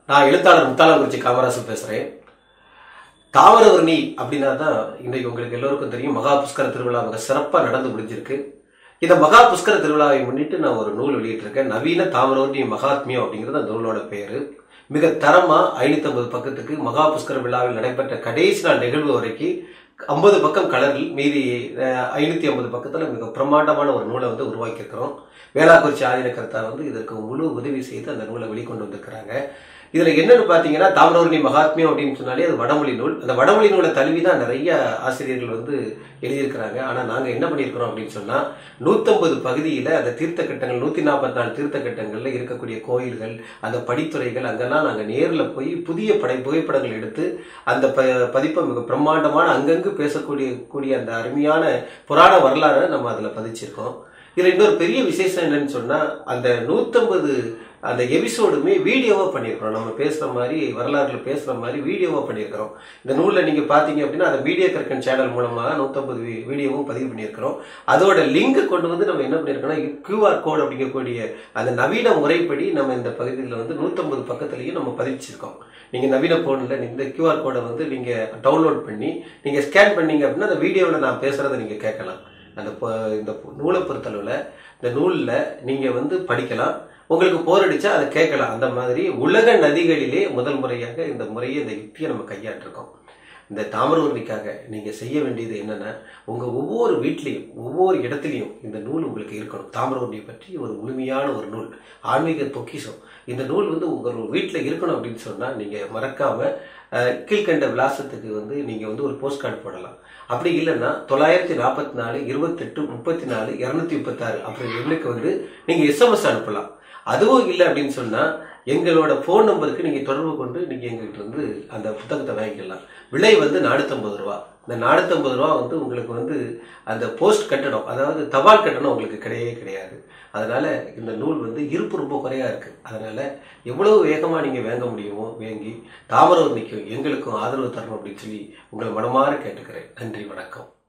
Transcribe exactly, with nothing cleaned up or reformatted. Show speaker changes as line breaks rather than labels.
நான் எழுத்தாளர் முத்தாலங்குறிச்சி காமராசு பேசுறேன். தாமிரவர்ணி அப்படின்னா தான் இன்றைக்கு உங்களுக்கு எல்லோருக்கும் தெரியும். மகா புஷ்கர திருவிழா மிக சிறப்பாக நடந்து முடிஞ்சிருக்கு. இந்த மகா புஷ்கர திருவிழாவை முன்னிட்டு நான் ஒரு நூல் வெளியிட்டிருக்கேன். நவீன தாமிரவர்ணி மகாத்மியம் அப்படிங்கிறது அந்த நூலோட பெயரு. மிக தரமா ஐநூத்தி ஐம்பது பக்கத்துக்கு மகா புஷ்கர விழாவில் நடைபெற்ற கடைசி நாள் நிகழ்வு வரைக்கும் ஐம்பது பக்கம் கலரில் மீதி ஐநூத்தி ஐம்பது பக்கத்துல மிக பிரமாண்டமான ஒரு நூலை வந்து உருவாக்கி இருக்கிறோம். வேளாக்குறிச்சி ஆதீன கர்த்தா வந்து இதற்கு முழு உதவி செய்து அந்த நூலை வெளிக்கொண்டு வந்திருக்கிறாங்க. இதுல என்னன்னு பாத்தீங்கன்னா, தாமிரவர்ணி மகாத்மியம் அப்படின்னு சொன்னாலே அது வடமொழி நூல். அந்த வடமொழி நூலை தழுவிதான் நிறைய ஆசிரியர்கள் வந்து எழுதியிருக்கிறாங்க. ஆனா நாங்க என்ன பண்ணியிருக்கிறோம் அப்படின்னு சொன்னா, நூத்தி ஐம்பது பகுதியில அந்த தீர்த்த கட்டங்கள் நூத்தி நாற்பத்தி நாலு தீர்த்த கட்டங்கள்ல இருக்கக்கூடிய கோயில்கள், அந்த படித்துறைகள், அங்கெல்லாம் நாங்க நேர்ல போய் புதிய படை புகைப்படங்கள் எடுத்து அந்த பதிப்பை மிக பிரம்மாண்டமான அங்கங்கு பேசக்கூடிய கூடிய அந்த அருமையான புராண வரலாறு நம்ம அதுல பதிச்சிருக்கோம். இதுல இன்னொரு பெரிய விசேஷம் என்னன்னு சொன்னா, அந்த நூத்தி ஐம்பது அந்த எபிசோடுமே வீடியோவா பண்ணியிருக்கிறோம். நம்ம பேசுற மாதிரி வரலாறுல பேசுற மாதிரி வீடியோவா பண்ணியிருக்கிறோம். இந்த நூல்ல நீங்க பாத்தீங்க அப்படின்னா, அந்த மீடியா கர்க்கன் சேனல் மூலமாக நூத்தி ஐம்பது வீடியோவும் பதிவு பண்ணியிருக்கிறோம். அதோட லிங்க் கொண்டு வந்து நம்ம என்ன பண்ணியிருக்கோம்னா, கியூஆர் கோட் அப்படிங்கக்கூடிய அந்த நவீன முறைப்படி நம்ம இந்த பகுதியில் வந்து நூத்தி ஐம்பது பக்கத்திலையும் நம்ம பதிச்சிருக்கோம். நீங்க நவீன போன்ல இந்த கியூஆர் கோடை வந்து நீங்க டவுன்லோட் பண்ணி நீங்க ஸ்கேன் பண்ணீங்க அப்படின்னா அந்த வீடியோவில் நான் பேசுறதை நீங்க கேட்கலாம். அந்த இந்த நூலை பொறுத்தளவுல இந்த நூல்ல நீங்க வந்து படிக்கலாம். உங்களுக்கு போர் அடிச்சா அதை கேட்கலாம். அந்த மாதிரி உலக நதிகளிலே முதல் முறையாக இந்த முறையை இந்த யுக்தியை நம்ம கையாட்டிருக்கோம். இந்த தாமிரவர்ணிக்காக நீங்க செய்ய வேண்டியது என்னன்னா, உங்க ஒவ்வொரு வீட்லையும் ஒவ்வொரு இடத்துலையும் இந்த நூல் உங்களுக்கு இருக்கணும். தாமிரவர்ணியை பற்றி ஒரு முழுமையான ஒரு நூல், ஆன்மீக பொக்கிஷம். இந்த நூல் வந்து உங்க வீட்டுல இருக்கணும் அப்படின்னு சொன்னா, நீங்க மறக்காம கீழ்கண்ட விலாசத்துக்கு வந்து நீங்க வந்து ஒரு போஸ்ட் கார்டு போடலாம். அப்படி இல்லைன்னா தொள்ளாயிரத்தி நாற்பத்தி நாலு இருபத்தி எட்டு முப்பத்தி நாலு இருநூத்தி முப்பத்தி ஆறு அப்படிங்கிற எண்ணுக்கு வந்து நீங்க எஸ்எம்எஸ் அனுப்பலாம். அதுவும் இல்லை அப்படின்னு சொன்னா, எங்களோட போன் நம்பருக்கு நீங்க தொடர்பு கொண்டு நீங்க எங்ககிட்ட இருந்து அந்த புத்தகத்தை வாங்கிக்கலாம். விலை வந்து நானூத்தி ஐம்பது ரூபா. இந்த நானூத்தி ஐம்பது ரூபா வந்து உங்களுக்கு வந்து அந்த போஸ்ட் கட்டணம், அதாவது தபால் கட்டணம் உங்களுக்கு கிடையவே கிடையாது. அதனால இந்த நூல் வந்து இருப்பு ரொம்ப குறையா இருக்கு. அதனால எவ்வளவு வேகமா நீங்க வாங்க முடியுமோ வாங்கி தாமிரவர்ணிக்கும் எங்களுக்கும் ஆதரவு தரணும் அப்படின்னு சொல்லி உங்களை மனமாற கேட்டுக்கிறேன். நன்றி, வணக்கம்.